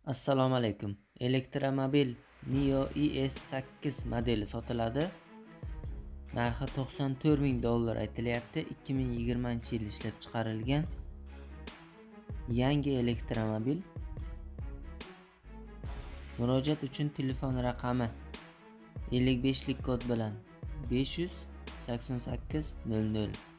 Assalomu alaykum. Elektromobil Nio ES8 modeli sotiladi. Narxi $94,000 aytilyapti. 2020-yil ishlab chiqarilgan yangi elektromobil. Murojaat uchun telefon raqami 55lik kod bilan 588 00